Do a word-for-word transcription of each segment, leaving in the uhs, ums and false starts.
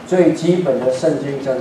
最基本的圣经真理，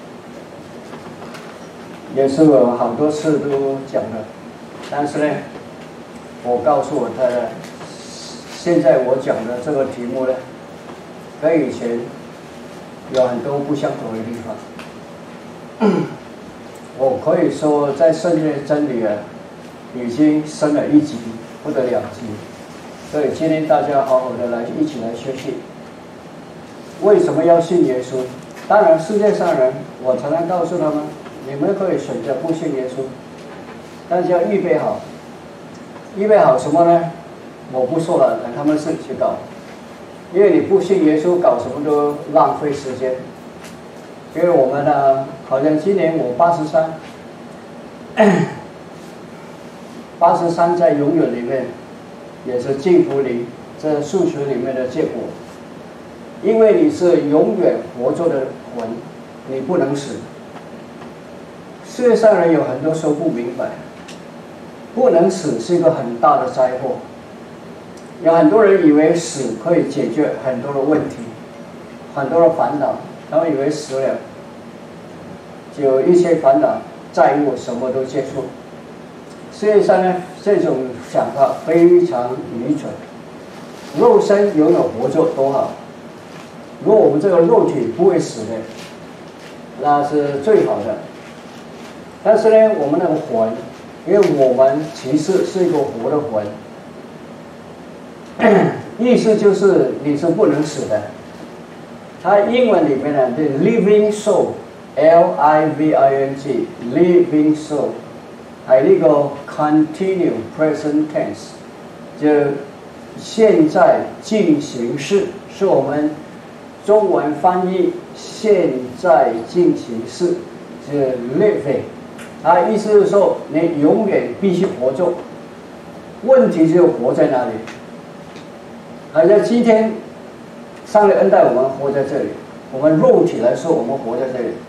也是我好多次都讲的。但是呢，我告诉我太太，现在我讲的这个题目呢，跟以前有很多不相同的地方。我可以说，在圣经的真理啊，已经升了一级或者两级。所以今天大家好好的来一起来学习。为什么要信耶稣？当然，世界上人，我常常告诉他们，你们可以选择不信耶稣，但是要预备好。预备好什么呢？我不说了，等他们自己去搞。因为你不信耶稣，搞什么都浪费时间。因为我们呢，好像今年我八十三，八十三在永远里面，也是近乎零，这数学里面的结果。因为你是永远活着的魂，你不能死。世界上人有很多时候不明白，不能死是一个很大的灾祸。有很多人以为死可以解决很多的问题，很多的烦恼，他们以为死了，就一些烦恼、债务什么都结束。世界上呢，这种想法非常愚蠢。肉身拥有活着多好。如果我们这个肉体不会死的，那是最好的。但是呢，我们那个魂，因为我们其实是一个活的魂，意思就是你是不能死的。它英文里面呢，的 living soul，L I V I N G，living soul， 还有一个 continue present tense， 就现在进行式，是我们中文翻译现在进行式，是 living， 它意思是说你永远必须活着。问题就活在哪里？好像今天上帝恩待我们活在这里，我们肉体来说，我们活在这里。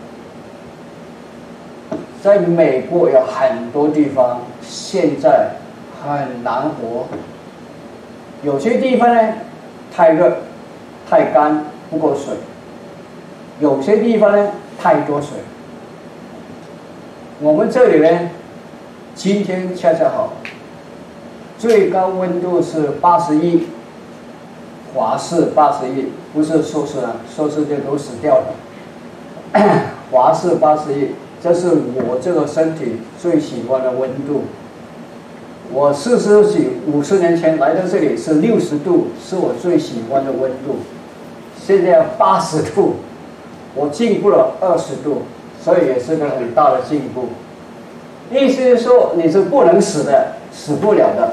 在美国有很多地方现在很难活，有些地方呢太热、太干。不够水，有些地方呢太多水。我们这里呢，今天恰恰好，最高温度是八十一，华氏八十一，不是硕士啊，硕士就都死掉了。华氏八十一，这是我这个身体最喜欢的温度。我四十几、五十年前来到这里是六十度，是我最喜欢的温度。现在八十度，我进步了二十度，所以也是个很大的进步。意思是说你是不能死的，死不了的。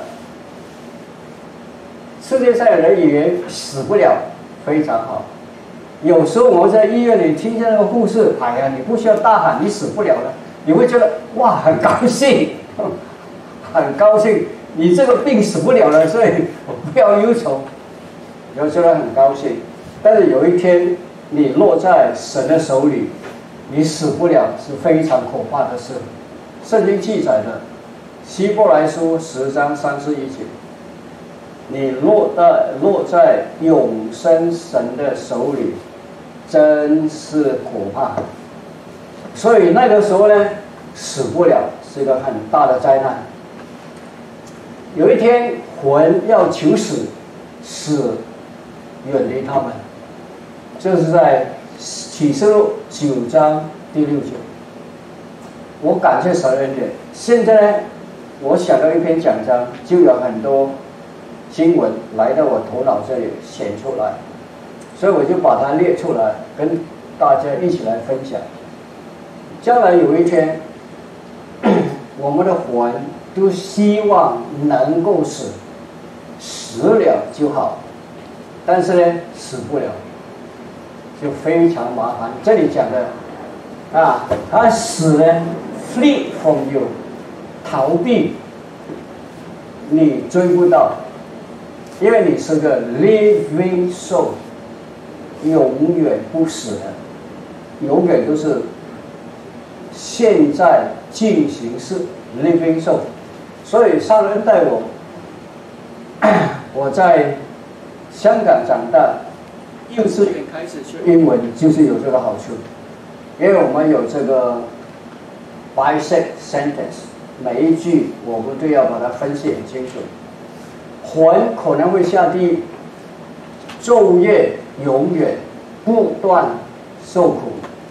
世界上有人以为死不了，非常好。有时候我在医院里听见那个护士，哎呀，你不需要大喊你死不了了，你会觉得哇很高兴，很高兴，你这个病死不了了，所以不要忧愁。有时候很高兴。但是有一天你落在神的手里，你死不了，是非常可怕的事。圣经记载的希伯来书十章三十一节，你落在落在永生神的手里，真是可怕。所以那个时候呢，死不了是一个很大的灾难。有一天魂要求死，死远离他们。这是在启示录九章第六节。我感谢神恩典。现在呢，我想到一篇讲章，就有很多经文来到我头脑这里显出来，所以我就把它列出来，跟大家一起来分享。将来有一天，我们的魂都希望能够死，死了就好，但是呢，死不了。就非常麻烦。这里讲的啊，他死了 ，flee from you， 逃避，你追不到，因为你是个 living soul， 永远不死的，永远都是现在进行式 living soul。所以上人带我，我在香港长大，幼稚园开开始学英文就是有这个好处，因为我们有这个 bisect sentence， 每一句我们都要把它分析很清楚。魂可能会下地狱，昼夜永远不断受苦。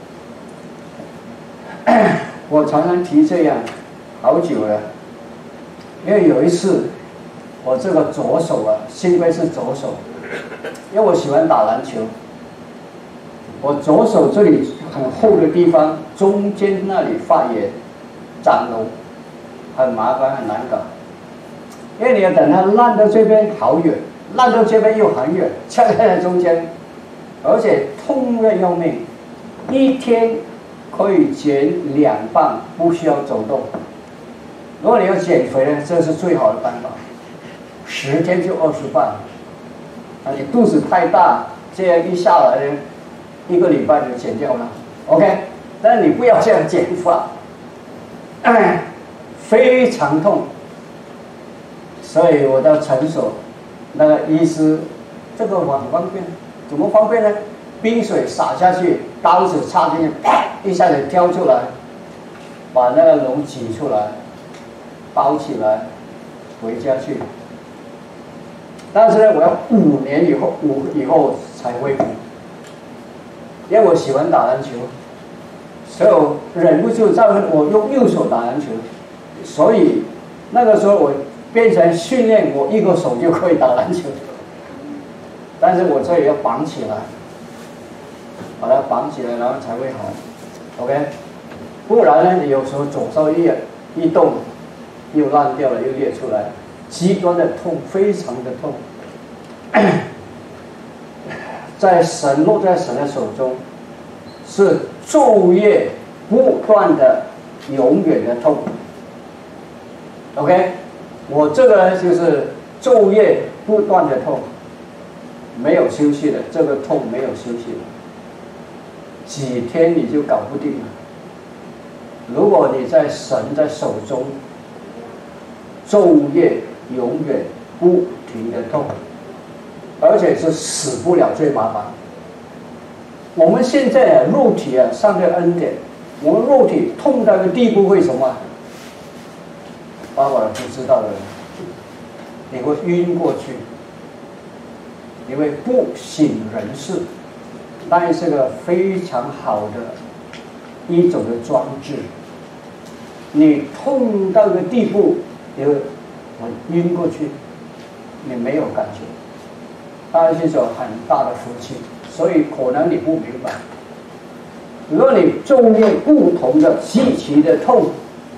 我常常提这样好久了，因为有一次我这个左手啊，幸亏是左手，因为我喜欢打篮球，我左手这里很厚的地方，中间那里发炎长脓，很麻烦很难搞。因为你要等它烂到这边好远，烂到这边又很远，恰恰在中间，而且痛得要命，一天可以减两磅，不需要走动。如果你要减肥呢，这是最好的办法，十天就二十磅。啊，你肚子太大，这样一下来呢，一个礼拜就减掉了 ，OK。但是你不要这样减法，非常痛。所以我到诊所，那个医师，这个我很方便，怎么方便呢？冰水洒下去，刀子插进去，啪，一下子挑出来，把那个脓挤出来，包起来，回家去。但是呢，我要五年以后，五以后才恢复，因为我喜欢打篮球，所以我忍不住造成我用右手打篮球，所以那个时候我变成训练我一个手就可以打篮球，但是我这里要绑起来，把它绑起来，然后才会好 ，OK， 不然呢，你有时候左手一一动，又烂掉了，又裂出来，极端的痛，非常的痛。在神落在神的手中，是昼夜不断的、永远的痛。OK， 我这个呢就是昼夜不断的痛，没有休息的，这个痛没有休息的，几天你就搞不定了。如果你在神的手中，昼夜永远不停的痛。而且是死不了最麻烦。我们现在啊，肉体啊，上的恩典，我们肉体痛到的地步会什么？爸爸不知道的，你会晕过去，你会不省人事。但是个非常好的一种的装置，你痛到的地步，你会晕过去，你没有感觉。当然是一种很大的福气，所以可能你不明白。如果你昼夜不同的极其的痛，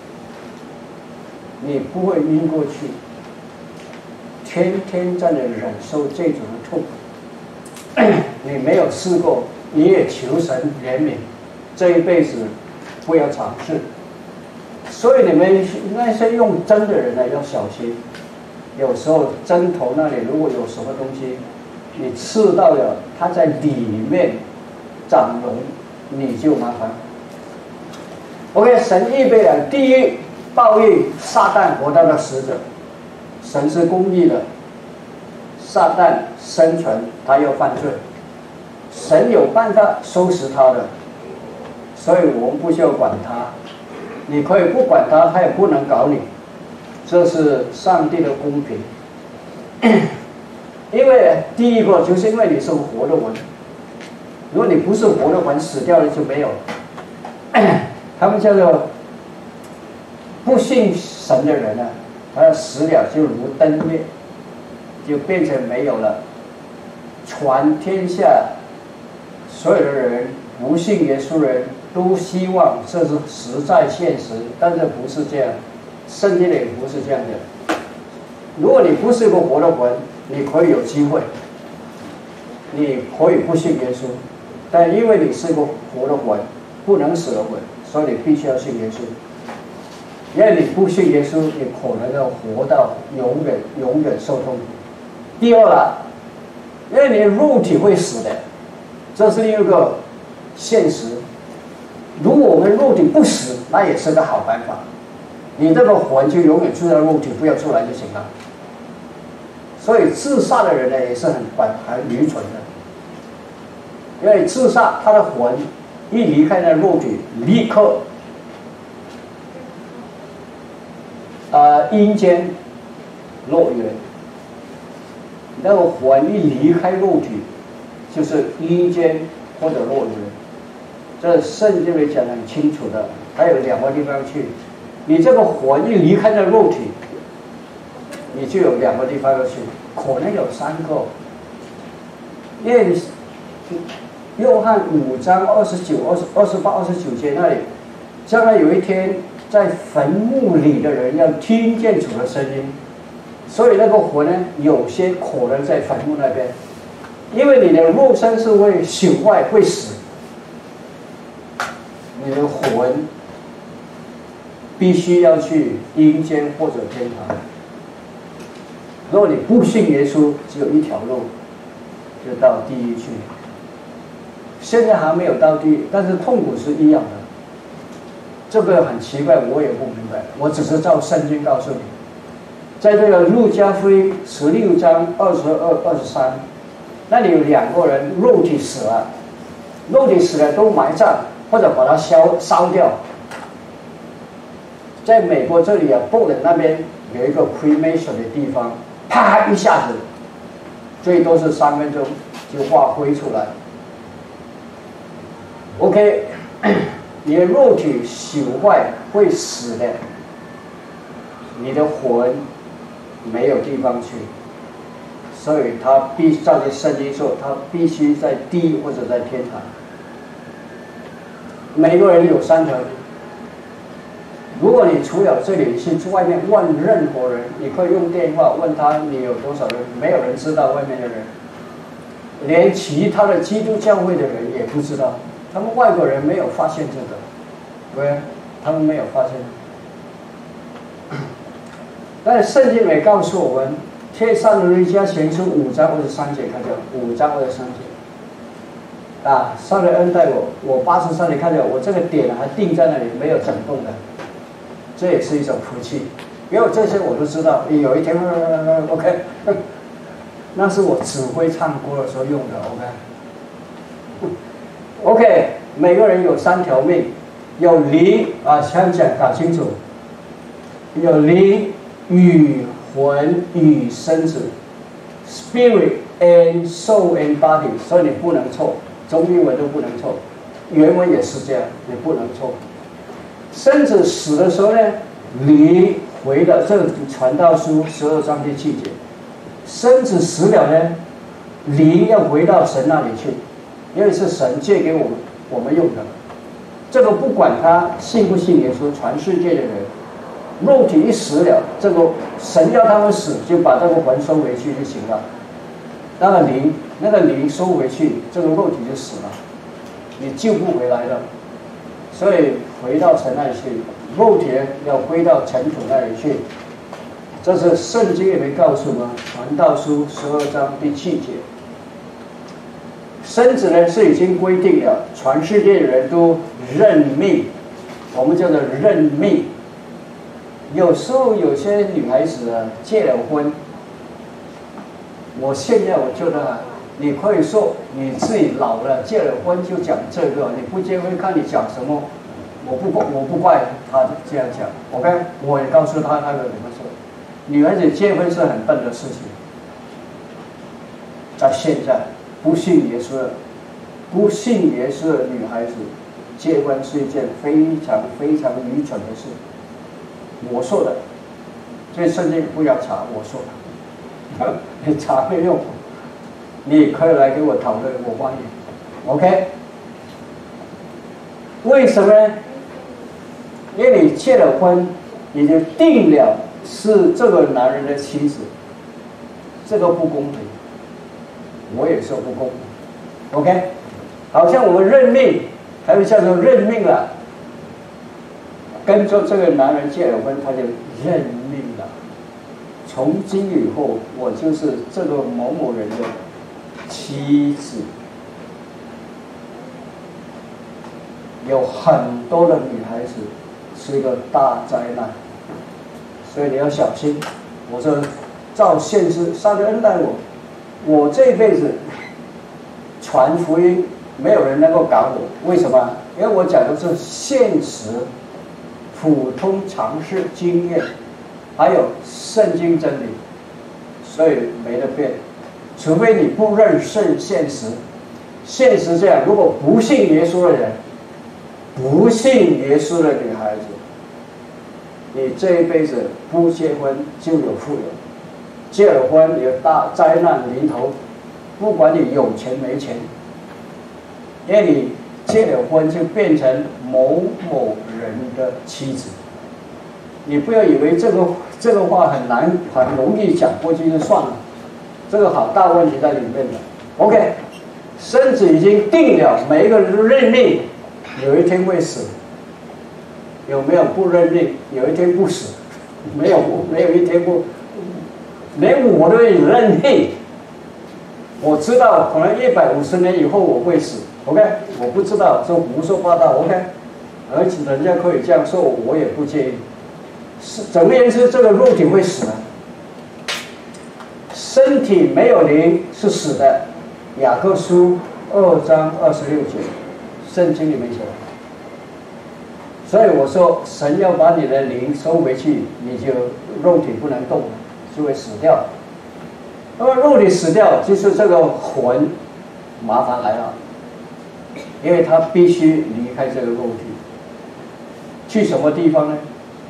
你不会晕过去，天天在那忍受这种的痛，你没有试过，你也求神怜悯，这一辈子不要尝试。所以你们那些用针的人呢，要小心，有时候针头那里如果有什么东西。你刺到了，它在里面长脓，你就麻烦。OK， 神预备了地狱报应撒旦活到了死者，神是公义的，撒旦生存他要犯罪，神有办法收拾他的，所以我们不需要管他，你可以不管他，他也不能搞你，这是上帝的公平。因为第一个就是因为你是活的魂，如果你不是活的魂，死掉了就没有。他们叫做不信神的人啊，他死了就如灯灭，就变成没有了。全天下所有的人，不信耶稣的人都希望这是实在现实，但是不是这样，圣经里不是这样的。如果你不是个活的魂，你可以有机会，你可以不信耶稣，但因为你是个活的魂，不能死的魂，所以你必须要信耶稣。因为你不信耶稣，你可能要活到永远永远受痛苦。第二了，因为你的肉体会死的，这是另一个现实。如果我们肉体不死，那也是个好办法。你这个魂就永远住在肉体，不要出来就行了。所以自杀的人呢，也是很很愚蠢的。 因为自杀，他的魂一离开那肉体，立刻，呃，阴间乐园。那个魂一离开肉体，就是阴间或者乐园。这圣经里讲得很清楚的，还有两个地方去。你这个魂一离开那肉体，你就有两个地方要去，可能有三个。因为约翰五章二十九、二十二十八、二十九节那里，将来有一天，在坟墓里的人要听见主的声音，所以那个魂呢，有些可能在坟墓那边，因为你的肉身是会朽坏、会死，你的魂必须要去阴间或者天堂。如果你不信耶稣，只有一条路，就到地狱去。现在还没有到地狱，但是痛苦是一样的。这个很奇怪，我也不明白。我只是照圣经告诉你，在这个路加福音十六章二十二、二十三，那里有两个人肉体死了，肉体死了都埋葬或者把它烧烧掉。在美国这里啊，波兰那边有一个 cremation 的地方，啪一下子，最多是三分钟就化灰出来。OK， 你的肉体朽坏会死的，你的魂没有地方去，所以他必照着圣经说，他必须在地狱或者在天堂。每个人有三条路。如果你除了这里去外面问任何人，你可以用电话问他你有多少人，没有人知道外面的人，连其他的基督教会的人也不知道，他们外国人没有发现这个，对，他们没有发现。但是圣经也告诉我们，《帖撒罗尼迦前书》五章二十三节，看见五章二十三节，啊，上帝恩待我，我八十三，你看见我这个点还定在那里，没有整动的。这也是一种福气，因为这些我都知道。有一天 ，OK， 那是我指挥唱歌的时候用的 ，OK，OK，、okay, 每个人有三条命，有灵啊，想讲搞清楚，有灵与魂与身子 ，spirit and soul and body， 所以你不能错，中英文都不能错，原文也是这样，你不能错。身子死的时候呢，灵回了，这个传道书十二章第七节，身子死了呢，灵要回到神那里去，因为是神借给我们我们用的。这个不管他信不信耶稣，全世界的人，肉体一死了，这个神要他们死，就把这个魂收回去就行了。那个灵，那个灵收回去，这个肉体就死了，你救不回来了。所以回到神那里去，肉体要归到尘土那里去。这是圣经里面告诉我们，传道书十二章第七节。身子呢是已经规定了，全世界的人都认命，我们叫做认命。有时候有些女孩子啊结了婚，我现在我觉得。你可以说你自己老了，结了婚就讲这个，你不结婚看你讲什么，我不怪我不怪他这样讲 ，OK， 我也告诉他那个怎么说，女孩子结婚是很笨的事情，在现在不信耶稣的不信耶稣的女孩子结婚是一件非常非常愚蠢的事，我说的，所以圣经不要查我说的，你查没用。你可以来给我讨论，我欢迎 ，OK？ 为什么呢？因为你结了婚，你就定了是这个男人的妻子，这个不公平，我也说不公平 ，OK？ 好像我们认命，还有叫做认命了，跟着这个男人结了婚，他就认命了。从今以后，我就是这个某某人的妻子。有很多的女孩子是一个大灾难，所以你要小心。我说，照现实，上帝恩待我，我这辈子传福音没有人能够搞我。为什么？因为我讲的是现实、普通常识、经验，还有圣经真理，所以没得变。除非你不认识现实，现实这样，如果不信耶稣的人，不信耶稣的女孩子，你这一辈子不结婚就有富有，结了婚有大灾难临头，不管你有钱没钱，因为你结了婚就变成某某人的妻子。你不要以为这个这个话很难很容易讲过去就算了，这个好大问题在里面的。OK， 生子已经定了，每一个人都认命，有一天会死。有没有不认命？有一天不死，没有没有一天不，连我都认命。我知道可能一百五十年以后我会死 ，OK， 我不知道，这胡说八道 ，OK， 而且人家可以这样说，我也不介意。是，总而言之，这个肉体会死的，身体没有灵是死的。雅各书二章二十六节，圣经里面写的。所以我说，神要把你的灵收回去，你就肉体不能动，就会死掉。那么肉体死掉，就是这个魂麻烦来了，因为他必须离开这个肉体，去什么地方呢？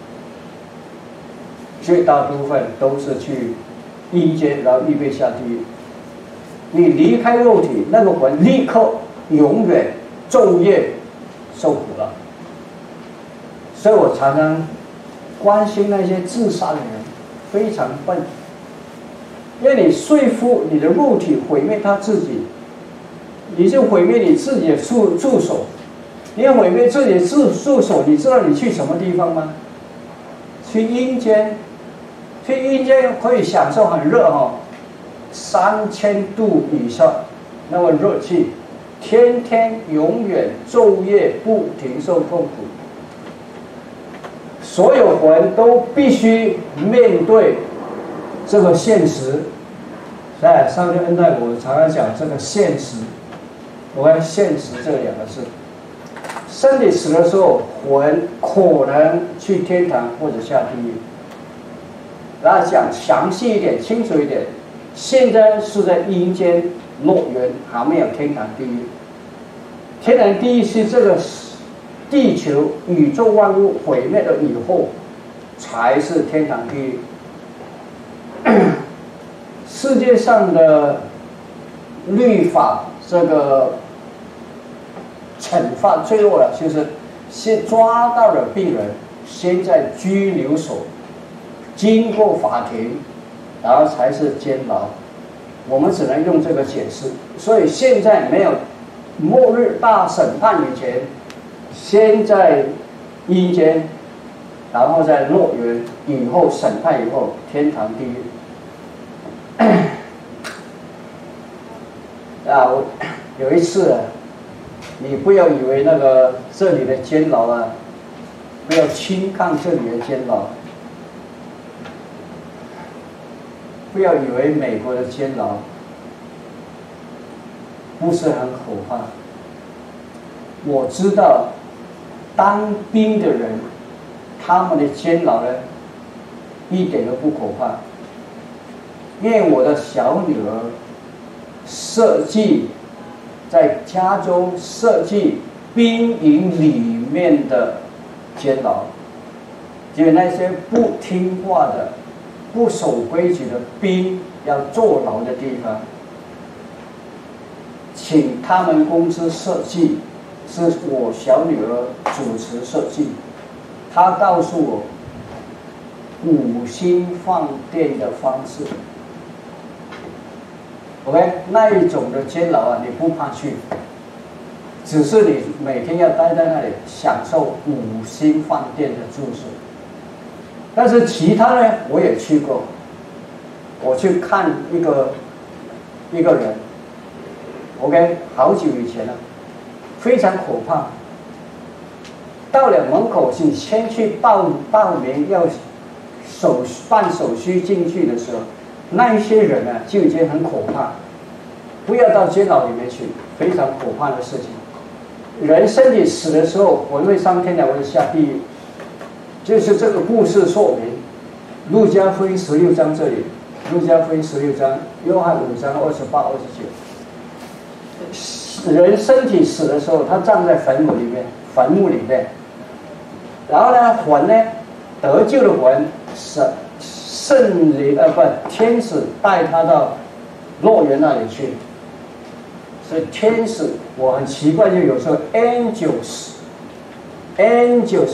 绝大部分都是去阴间，然后预备下地狱。你离开肉体，那个魂立刻永远昼夜受苦了。所以我常常关心那些自杀的人，非常笨，因为你说服你的肉体毁灭他自己，你就毁灭你自己的助助手。你要毁灭自己的助助手，你知道你去什么地方吗？去阴间，去阴间可以享受很热哈、哦，三千度以上那么热气，天天永远昼夜不停受痛苦。所有魂都必须面对这个现实。哎，上帝恩待我，常常讲这个现实。我看现实这两个字，身体死的时候，魂可能去天堂或者下地狱。然后讲详细一点、清楚一点，现在是在阴间乐园，还没有天堂地狱。天堂地狱是这个地球宇宙万物毁灭了以后，才是天堂地狱。世界上的律法，这个惩罚最弱的就是先抓到了病人，先在拘留所，经过法庭，然后才是监牢。我们只能用这个解释。所以现在没有末日大审判以前，先在阴间，然后在乐园，以后审判以后天堂地狱。啊，我有一次啊，你不要以为那个这里的监牢啊，不要轻看这里的监牢，不要以为美国的监牢不是很可怕。我知道当兵的人，他们的监牢呢，一点都不可怕。因为我的小女儿设计在加州设计兵营里面的监牢，因为那些不听话的、不守规矩的兵要坐牢的地方，请他们公司设计，是我小女儿主持设计。她告诉我五星饭店的方式。OK， 那一种的监牢啊，你不怕去，只是你每天要待在那里享受五星饭店的住宿。但是其他呢，我也去过。我去看一个一个人 ，OK， 好久以前了，非常可怕。到了门口，你先去报报名，要手办手续进去的时候，那一些人呢就已经很可怕。 不要到监牢里面去，非常可怕的事情。人身体死的时候，魂会上天堂，或者下地狱，就是这个故事说明。路加福音十六章这里，路加福音十六章，约翰五章二十八、二十九。人身体死的时候，他站在坟墓里面，坟墓里面。然后呢，魂呢，得救的魂，圣圣灵呃不，天使带他到乐园那里去。所以天使，我很奇怪，就有时候 angels，angels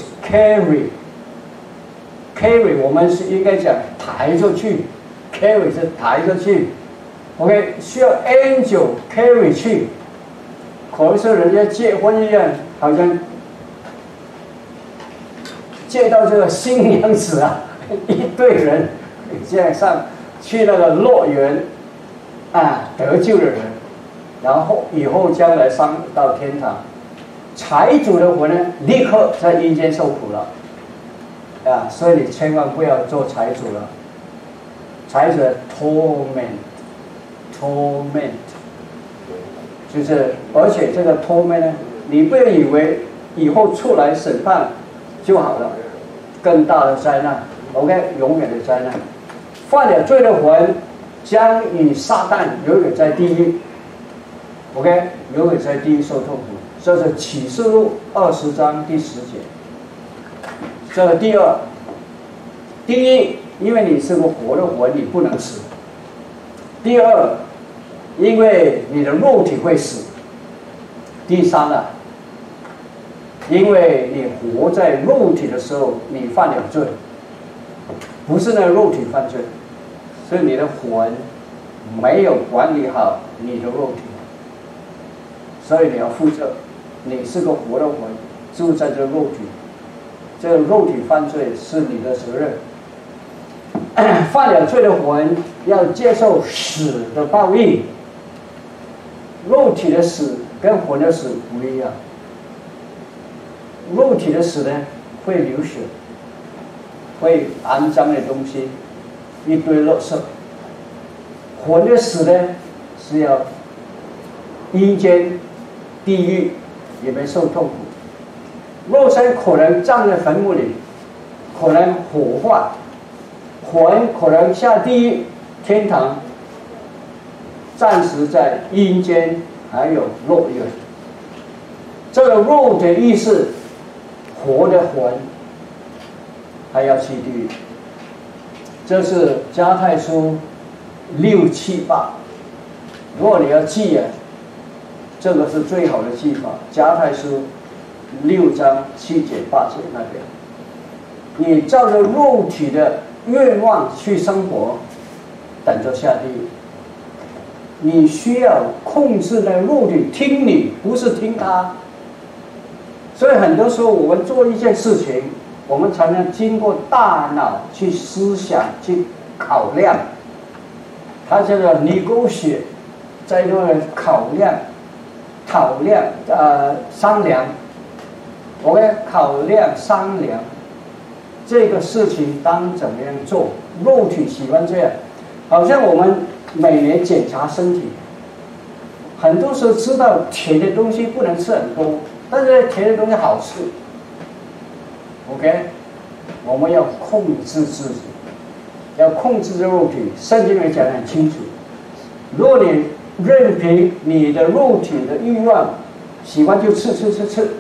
carry。carry 我们是应该讲抬着去 ，carry 是抬着去 ，OK 需要 angel carry 去，可能是人家结婚一样，好像接到这个新娘子啊，一堆人这样上去那个乐园啊得救的人，然后以后将来上到天堂，财主的魂呢，立刻在阴间受苦了。啊，所以你千万不要做财主了。财主的 torment，torment， 就是，而且这个 torment 呢，你不要以为以后出来审判就好了，更大的灾难 ，OK， 永远的灾难。犯了罪的魂将与撒旦永远在地狱 ，OK， 永远在地狱受痛苦。这是启示录二十章第十节。这个第二，第一，因为你是个活的魂，你不能死；第二，因为你的肉体会死；第三啊，因为你活在肉体的时候，你犯了罪，不是那个肉体犯罪，所以你的魂没有管理好你的肉体，所以你要负责，你是个活的魂，住在这个肉体。这个肉体犯罪是你的责任，犯了罪的魂要接受死的报应。肉体的死跟魂的死不一样，肉体的死呢会流血，会肮脏的东西，一堆垃圾；魂的死呢是要阴间、地狱里面受痛苦。肉身可能葬在坟墓里，可能火化，魂可能下地狱、天堂，暂时在阴间还有乐园。这个肉的意思，活的魂还要去地狱。这是加太书六七八，如果你要记啊，这个是最好的记法。加太书六章七节八节那边，你照着肉体的愿望去生活，等着下地狱。你需要控制那肉体听你，不是听他。所以很多时候我们做一件事情，我们才能经过大脑去思想、去考量。他这个negotiate，在那个考量、讨量、呃商量。我要考量商量这个事情当怎么样做，肉体喜欢这样，好像我们每年检查身体，很多时候知道甜的东西不能吃很多，但是甜的东西好吃。OK， 我们要控制自己，要控制这肉体。圣经里讲得很清楚，如果你任凭你的肉体的欲望，喜欢就吃吃吃吃。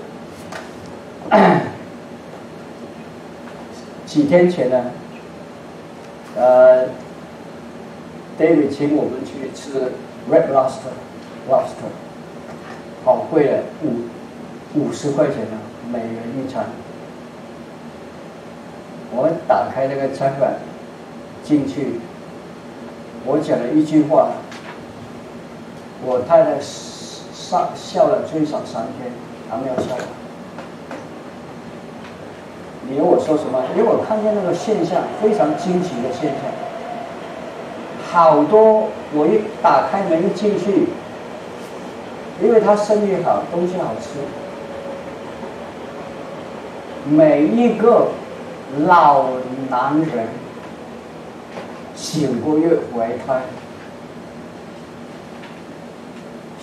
几天前呢，呃 ，David 请我们去吃 Red Lobster，Lobster， 好贵的，五五十块钱呢，美元一餐。我打开那个餐馆进去，我讲了一句话，我太太笑笑了最少三天，还没有笑完。你问我说什么？因为我看见那个现象，非常惊奇的现象。好多我一打开门一进去，因为他生意好，东西好吃，每一个老男人醒过月怀胎，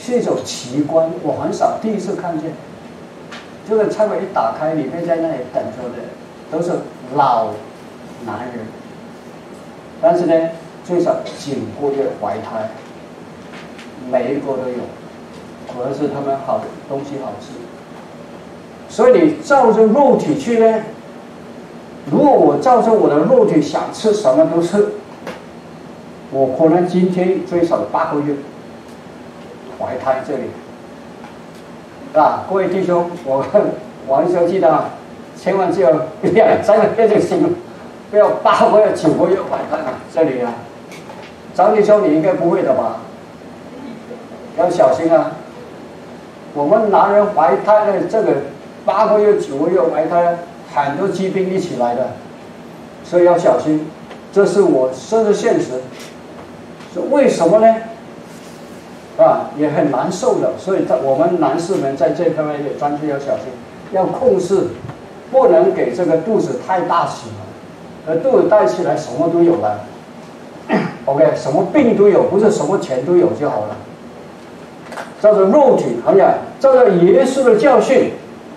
是一种奇观，我很少第一次看见。这个餐馆一打开，里面在那里等着的都是老男人，但是呢，最少九个月怀胎，每一个都有，可能是他们好东西好吃。所以你照着肉体去呢，如果我照着我的肉体想吃什么都吃，我可能今天最少八个月怀胎这里。啊，各位弟兄，我王兄记得啊，千万只有两三个月就行了，不要八个月、九个月怀胎啊！这里啊，张弟兄你应该不会的吧？要小心啊！我们男人怀胎的这个八个月、九个月怀胎，很多疾病一起来的，所以要小心。这是我这是现实。是为什么呢？啊，也很难受的，所以在我们男士们在这方面也专注要小心，要控制，不能给这个肚子太大起了，而肚子大起来什么都有了。OK， 什么病都有，不是什么钱都有就好了。照着肉体，好像照着耶稣的教训，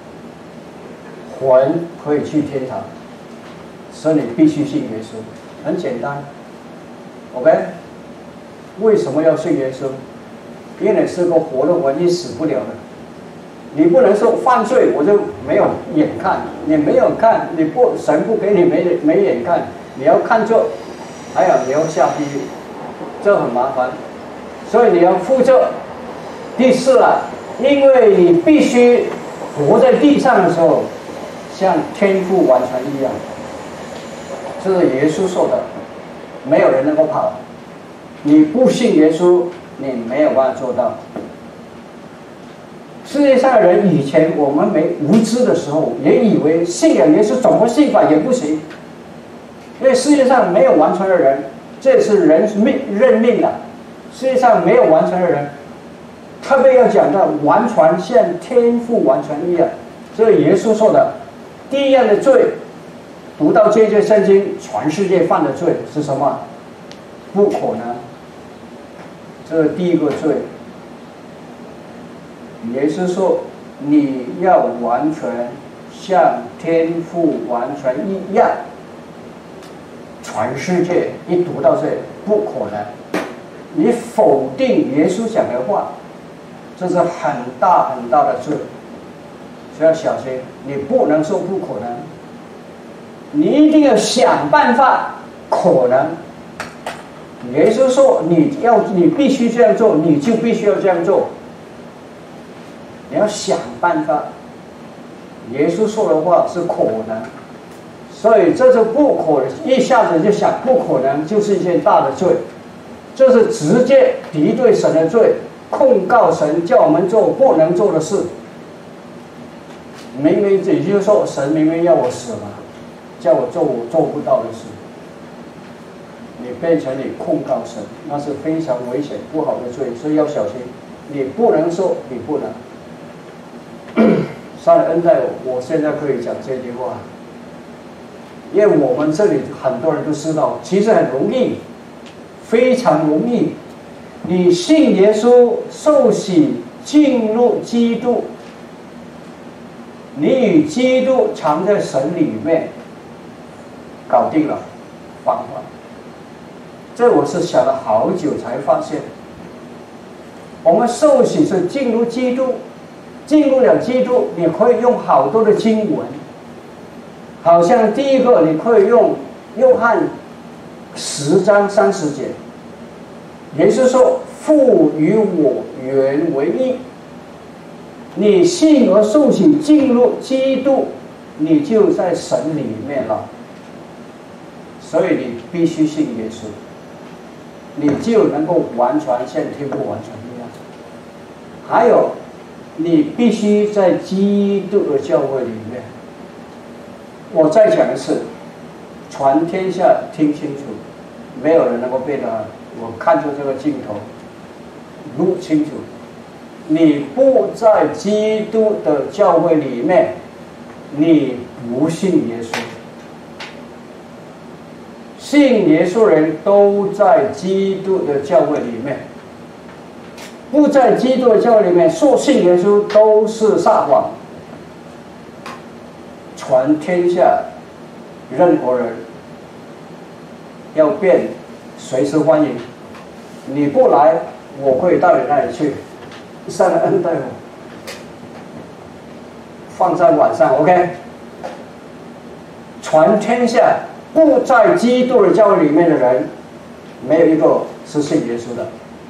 魂可以去天堂，所以你必须信耶稣，很简单。OK， 为什么要信耶稣？因为你是个活的魂，你死不了的。你不能说犯罪我就没有眼看，你没有看，你不神不给你没没眼看，你要看错，还有你要下地狱，这很麻烦，所以你要负责。第四了，因为你必须活在地上的时候，像天父完全一样，这是耶稣说的，没有人能够跑。你不信耶稣，你没有办法做到。世界上的人以前我们没无知的时候，也以为信了耶稣怎么信法也不行，因为世界上没有完全的人，这是人命认命的。世界上没有完全的人，特别要讲到完全像天父完全一样。这是耶稣说的，第一样的罪，读到这些圣经，全世界犯的罪是什么？不可能。这是第一个罪。耶稣说，你要完全像天父完全一样。全世界一读到这，不可能。你否定耶稣讲的话，这是很大很大的罪，所以要小心。你不能说不可能，你一定要想办法可能。耶稣说你要你必须这样做，你就必须要这样做。你要想办法。耶稣说的话是可能，所以这是不可能，一下子就想不可能，就是一件大的罪，这是直接敌对神的罪，控告神叫我们做不能做的事。明明也就是说，神明明要我死嘛，叫我做我做不到的事。你变成你控告神，那是非常危险不好的罪，所以要小心。你不能说，你不能。上帝恩待我，我现在可以讲这句话，因为我们这里很多人都知道，其实很容易，非常容易。你信耶稣，受洗，进入基督，你与基督藏在神里面，搞定了，方法。这我是想了好久才发现，我们受洗是进入基督，进入了基督，你可以用好多的经文，好像第一个你可以用约翰十章三十节，也就是说父与我原为一，你信而受洗进入基督，你就在神里面了，所以你必须信耶稣，你就能够完全像天父完全一样。还有，你必须在基督的教会里面。我再讲一次，全天下听清楚，没有人能够背得完。我看出这个镜头，录清楚。你不在基督的教会里面，你不信耶稣。信耶稣人都在基督的教会里面， 不在基督的教会里面说信耶稣都是撒谎。传天下任何人要变，随时欢迎。你不来，我会到你那里去。上帝恩待我，放在晚上 ，OK。传天下不在基督的教会里面的人，没有一个是信耶稣的。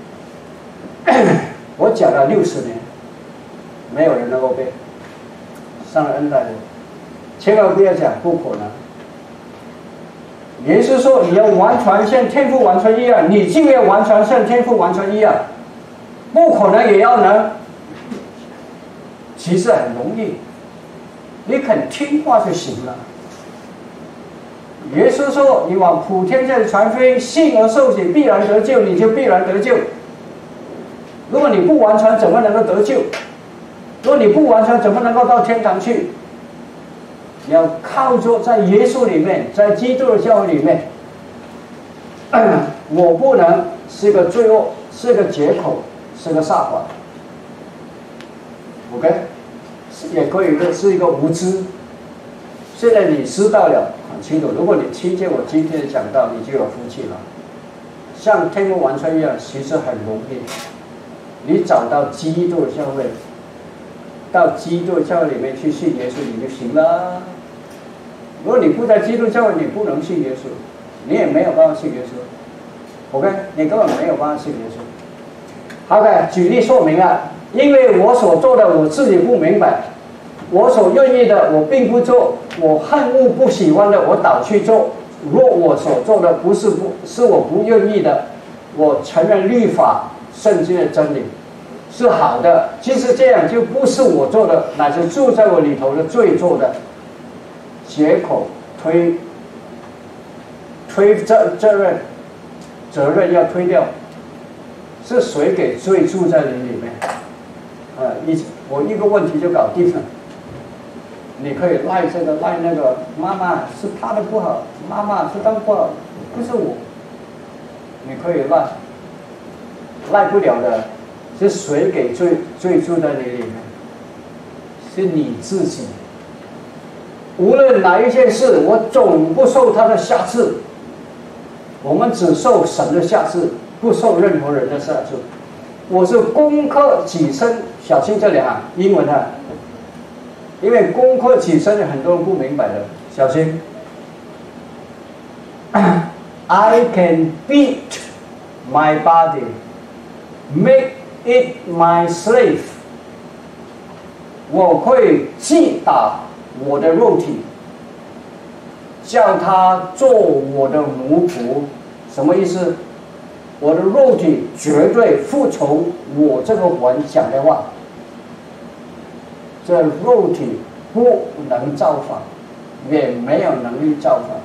我讲了六十年，没有人能够变。上帝恩待我，千万不要讲不可能。耶稣说：“你要完全像天父完全一样，你就要完全像天父完全一样。不可能也要能。其实很容易，你肯听话就行了。”耶稣说：“你往普天下传福音，信而受洗，必然得救，你就必然得救。如果你不完全，怎么能够得救？如果你不完全，怎么能够到天堂去？你要靠着在耶稣里面，在基督的教会里面。我不能是个罪恶，是个借口，是个撒谎。OK， 也可以是一个无知。现在你知道了。”很清楚，如果你听见我今天的讲道，你就有福气了。像天父完全一样，其实很容易。你找到基督的教会，到基督的教会里面去信耶稣，你就行了。如果你不在基督教会，你不能信耶稣，你也没有办法信耶稣。OK， 你根本没有办法信耶稣。OK， 举例说明啊，因为我所做的我自己不明白。我所愿意的，我并不做；我恨恶不喜欢的，我倒去做。若我所做的不是不是我不愿意的，我承认律法圣经的真理是好的。即使这样，就不是我做的，乃是住在我里头的罪做的。借口推推责责任，责任要推掉，是谁给罪住在你里面？啊，一我一个问题就搞定了。你可以赖这个赖那个，妈妈是他的不好，妈妈是他的不好，不是我。你可以赖，赖不了的，是谁给罪罪住在你里面？是你自己。无论哪一件事，我总不受他的辖制。我们只受神的辖制，不受任何人的辖制。我是攻克己身，小心这两行英文啊。因为攻克己身很多人不明白的，小心。I can beat my body, make it my slave。我会击打我的肉体，叫他做我的奴仆。什么意思？我的肉体绝对服从我这个魂讲的话。这肉体不能造反，也没有能力造反，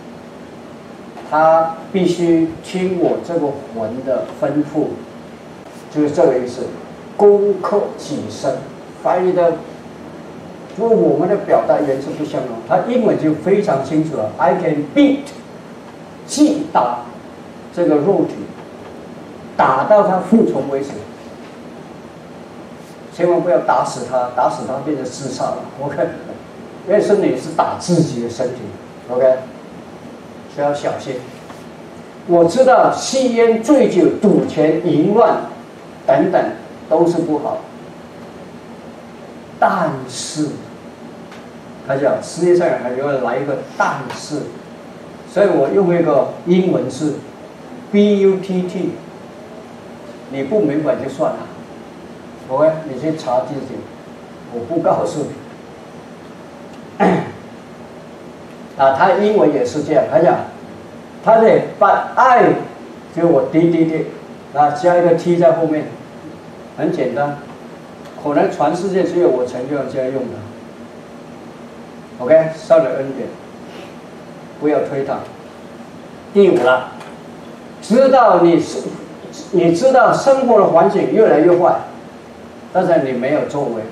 他必须听我这个魂的吩咐，就是这个意思。攻克己身，翻译的，因为我们的表达原则不相同，他英文就非常清楚了。I can beat， 击打这个肉体，打到他服从为止。千万不要打死他，打死他变成自杀了。OK， 因为身体是打自己的身体。OK， 需要小心。我知道吸烟、醉酒、赌钱、淫乱等等都是不好，但是他讲世界上还要来一个但是，所以我用一个英文是 B U T T， 你不明白就算了。OK， 你去查自己，我不告诉你。啊，他英文也是这样，他讲，他的把爱，就我 D D D， 啊加一个 T 在后面，很简单，可能全世界只有我曾经这样用的。OK， 上了恩典，不要推搪。第五了，知道你是，你知道生活的环境越来越坏。但是你没有作为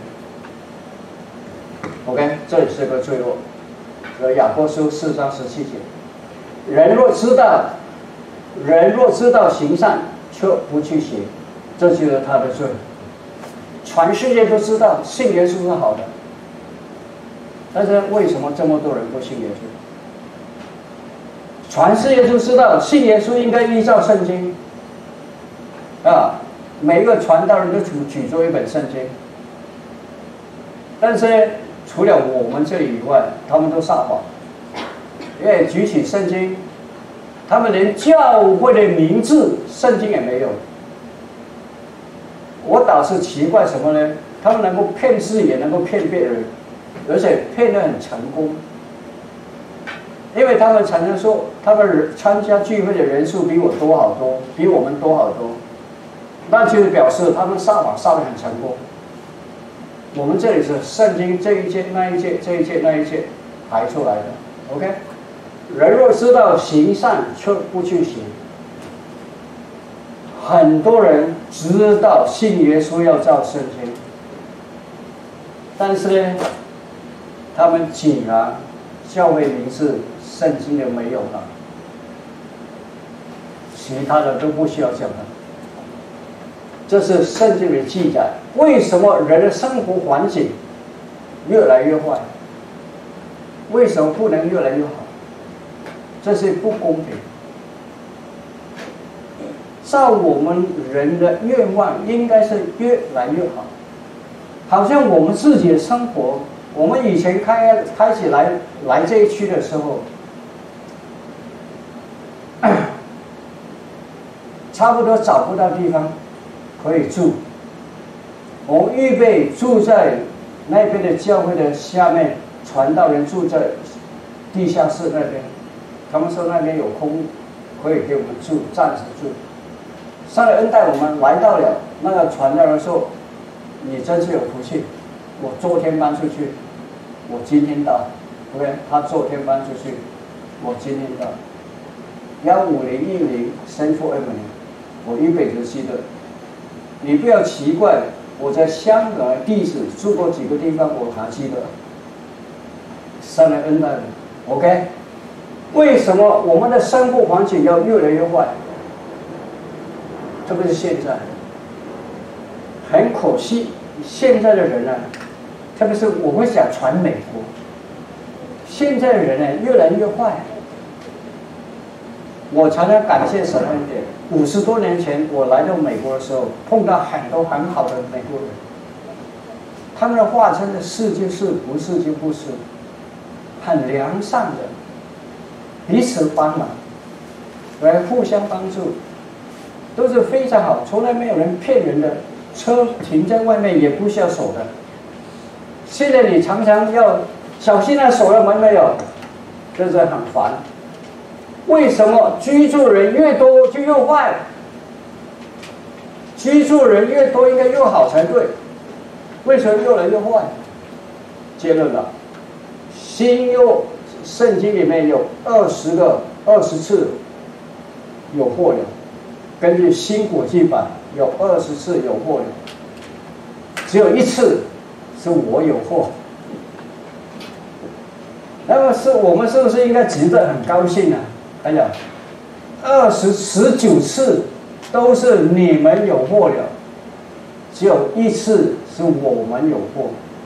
，OK， 这也是个罪恶。和雅各书四章十七节，人若知道，人若知道行善却不去行， 这就是他的罪。全世界都知道信耶稣是好的，但是为什么这么多人不信耶稣？全世界都知道信耶稣应该依照圣经，啊，每一个传道人都举举出一本圣经，但是除了我们这里以外，他们都撒谎，因为举起圣经，他们连教会的名字圣经也没有。我倒是奇怪什么呢？他们能够骗自己，也能够骗别人，而且骗得很成功。因为他们常常说，他们参加聚会的人数比我多好多，比我们多好多，那就是表示他们撒谎撒得很成功。我们这里是圣经这一届那一届这一届那一届排出来的 ，OK？ 人若知道行善却不去行。很多人知道信耶稣要照圣经，但是呢，他们竟然教会名字圣经的没有了，其他的都不需要讲了。这是圣经的记载。为什么人的生活环境越来越坏？为什么不能越来越好？这是不公平。照我们人的愿望，应该是越来越好。好像我们自己的生活，我们以前开开始来来这一区的时候，差不多找不到地方可以住。我们预备住在那边的教会的下面，传道人住在地下室那边，他们说那边有空，可以给我们住，暂时住。上帝恩待我们来到了，那个传道人说：“你真是有福气，我昨天搬出去，我今天到。OK， 他昨天搬出去，我今天到。幺五零一零三 four M 零，我一辈子记得。你不要奇怪，我在香港的地址住过几个地方，我还记得。上帝恩待我 ，OK。为什么我们的生活环境要越来越坏？特别是现在，很可惜，现在的人啊，特别是我会想传美国，现在的人呢越来越坏。我常常感谢神恩典。五十多年前我来到美国的时候，碰到很多很好的美国人，他们的话真的是就是不是就不是，很良善的，彼此帮忙，来互相帮助。都是非常好，从来没有人骗人的，车停在外面也不需要锁的。现在你常常要小心啊，锁了门没有？这是很烦。为什么居住人越多就越坏？居住人越多应该越好才对，为什么越来越坏？结论了，新约圣经里面有二十个二十次有祸了。根据新国际版有二十次有祸了，只有一次是我有祸。那么是我们是不是应该值得很高兴呢？哎呀，二十十九次都是你们有祸了，只有一次是我们有祸。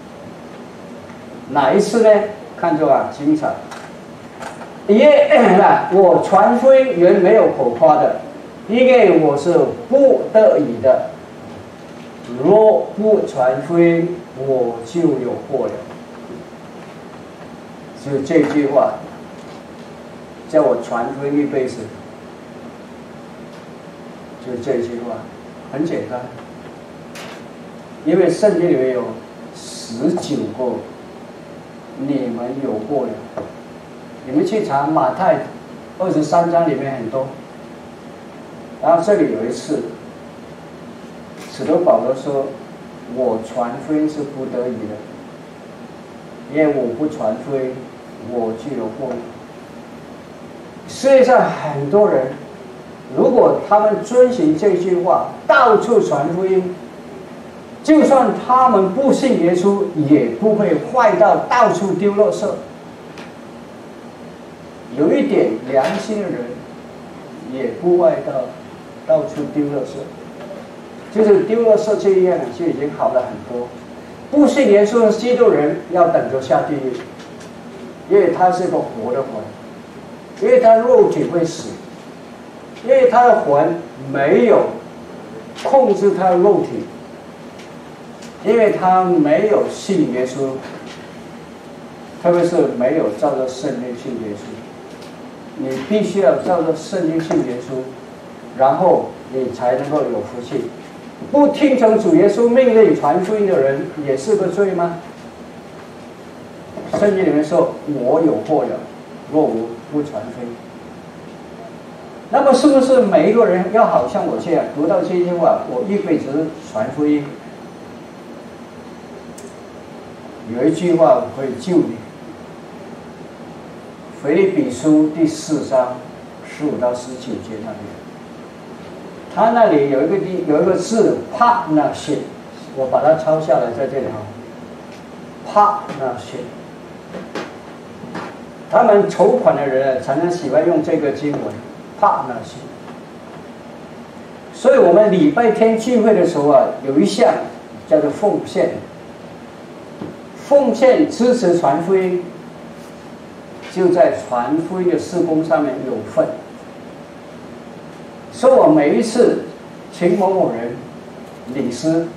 哪一次呢？看着啊，精彩。耶，我传福音原没有可夸的。因为我是不得已的，若不传福音，我就有祸了。就这句话，叫我传福音一辈子，就这句话，很简单。因为圣经里面有十九个，你们有祸了。你们去查马太二十三章里面很多。然后这里有一次，使徒保罗说：“我传福音是不得已的，因为我不传福音，我就有祸。”世界上很多人，如果他们遵循这句话，到处传福音，就算他们不信耶稣，也不会坏到到处丢垃圾。有一点良心的人，也不坏到到处丢垃圾。 就是丢了社区医院就已经好了很多。不信耶稣的基督人要等着下地狱，因为他是个活的魂，因为他肉体会死，因为他的魂没有控制他的肉体，因为他没有信耶稣，特别是没有照着圣经信耶稣。你必须要照着圣经信耶稣，然后你才能够有福气。不听从主耶稣命令传福音的人，也是个罪吗？圣经里面说：“我有祸了，若无不传福音。”那么，是不是每一个人要好像我这样读到这句话，我一辈子传福音？有一句话会救你。腓立比书第四章十五到十九节那里，他那里有一个地有一个字 partnership， 我把它抄下来在这里啊。partnership， 他们筹款的人常常喜欢用这个经文 partnership。所以我们礼拜天聚会的时候啊，有一项叫做奉献，奉献支持传福音。就在传福音的事工上面有份，所以我每一次请某某人领诗，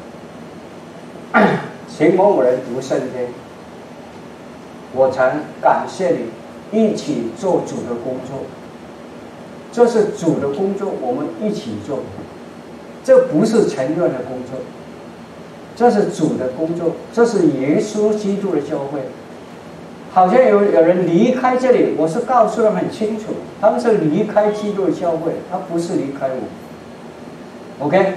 请某某人读圣经，我才感谢你一起做主的工作。这是主的工作，我们一起做，这不是承认的工作，这是主的工作，这是耶稣基督的教会。好像有有人离开这里，我是告诉他们很清楚，他们是离开基督的教会，他不是离开我。OK，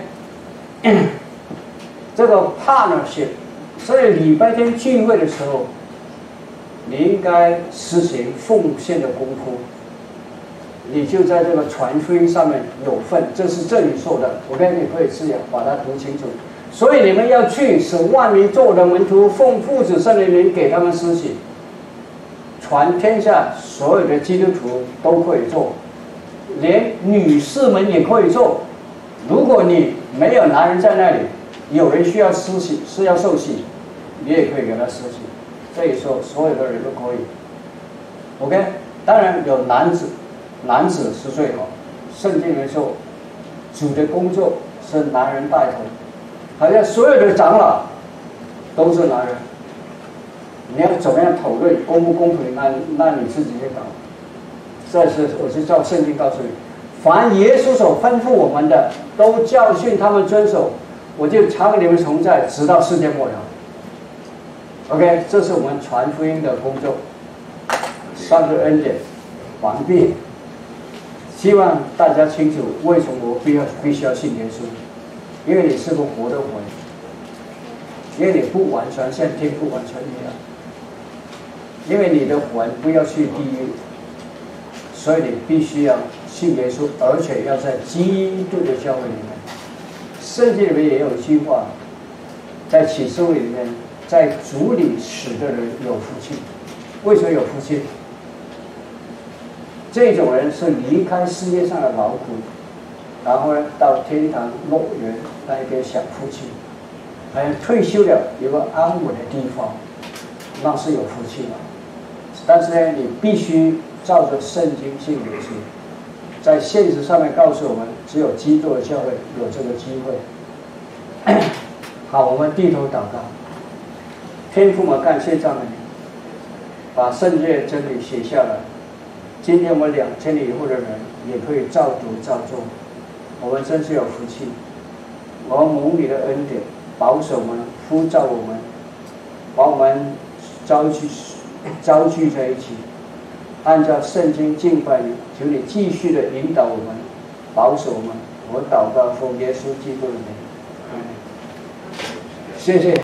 这个 partnership， 所以礼拜天聚会的时候，你应该实行奉献的功夫，你就在这个传福音上面有份，这是这里说的。OK， 你可以自己把它读清楚。所以你们要去，使万民做我的门徒，奉父子圣灵名给他们施洗。传天下所有的基督徒都可以做，连女士们也可以做。如果你没有男人在那里，有人需要施洗，是要受洗，你也可以给他施洗。这里说所有的人都可以。OK， 当然有男子，男子是最好。圣经里面说，主的工作是男人带头，好像所有的长老都是男人。你要怎么样讨论公不公平？那那你自己去搞。这是我是照圣经告诉你，凡耶稣所吩咐我们的，都教训他们遵守。我就常与你们同在，直到世界末了。OK， 这是我们传福音的工作。上个恩典完毕。希望大家清楚为什么我必要必须要信耶稣，因为你是个活的魂，因为你不完全像天父完全一样。因为你的魂不要去地狱，所以你必须要信耶稣，而且要在基督的教会里面。圣经里面也有一句话，在启示录里面，在主里死的人有福气。为什么有福气？这种人是离开世界上的劳苦，然后呢到天堂乐园来给享福气，还有退休了有个安稳的地方，那是有福气的。但是呢，你必须照着圣经信耶稣，在现实上面告诉我们，只有基督的教会有这个机会。好，我们低头祷告。天父，我感谢赞美你，把圣经真理写下来。今天我们两千年以后的人也可以照读照做，我们真是有福气。我们蒙你的恩典，保守我们，呼召我们，把我们招聚招聚在一起，按照圣经敬拜你，求你继续的引导我们，保守我们。我祷告奉耶稣基督的名，谢谢。